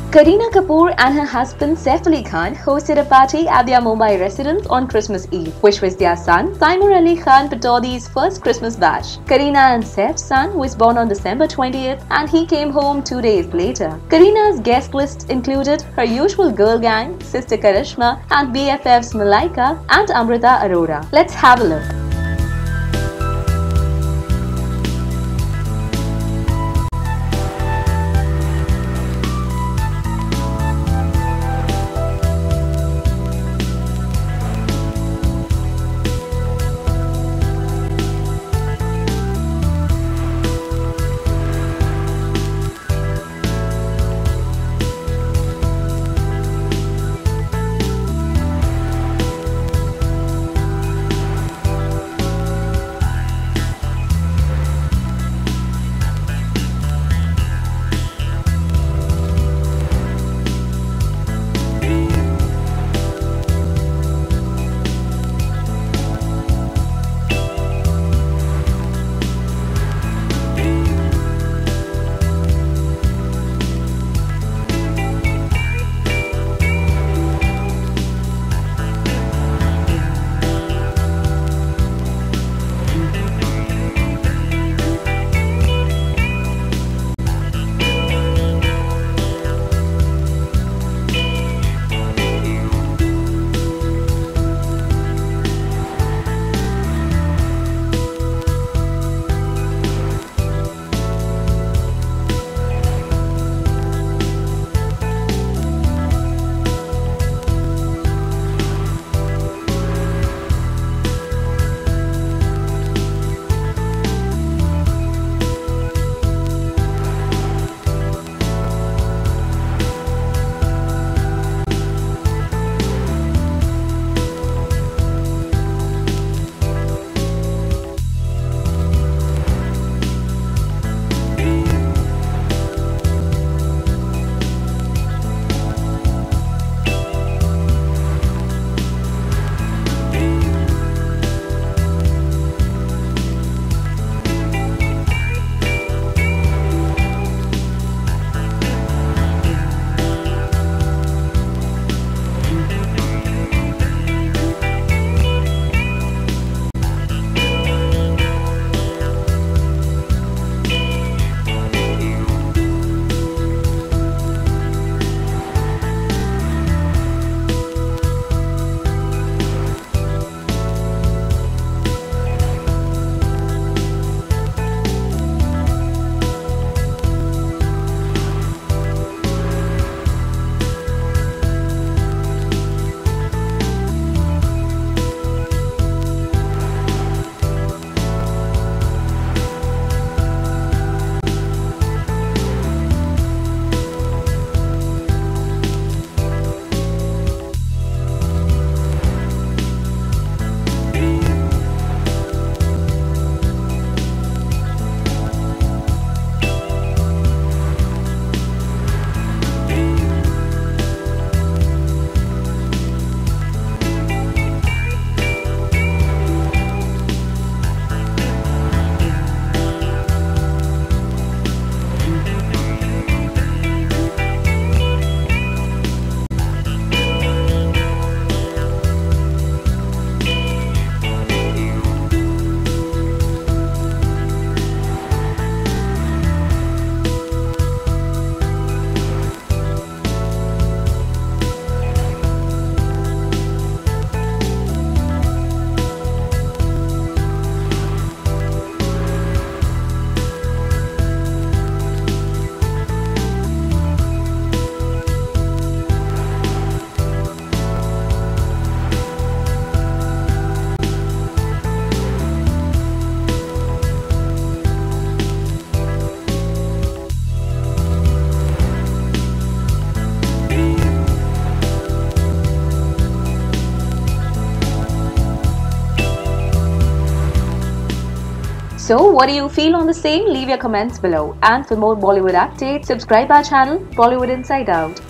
Kareena Kapoor and her husband Saif Khan hosted a party at their Mumbai residence on Christmas Eve, which was their son Taimur Khan Pataudi's first Christmas bash. Kareena and Saif's son was born on December 20th and he came home 2 days later. Kareena's guest list included her usual girl gang, sister Karishma and BFFs Malaika and Amrita Arora. Let's have a look. So what do you feel on the same? Leave your comments below. And for more Bollywood updates, subscribe our channel Bollywood Inside Out.